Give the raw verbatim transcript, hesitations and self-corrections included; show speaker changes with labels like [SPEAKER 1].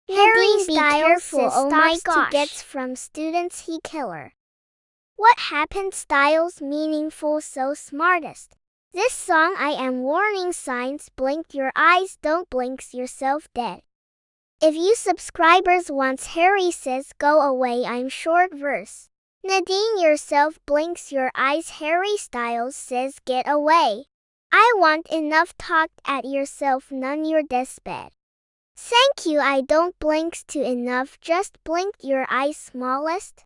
[SPEAKER 1] Harry
[SPEAKER 2] Nadine, be
[SPEAKER 1] Styles
[SPEAKER 2] careful,
[SPEAKER 1] says
[SPEAKER 2] oh my
[SPEAKER 1] stops
[SPEAKER 2] gosh.
[SPEAKER 1] to gets from students he killer. What happened? Styles meaningful so smartest. This song I am warning signs. Blink your eyes, don't blinks yourself dead. If you subscribers wants Harry says go away, I'm short verse. Nadine yourself blinks your eyes. Harry Styles says get away. I want enough talked at yourself, none your deathbed. Thank you, I don't blinks to enough, just blinked your eyes smallest.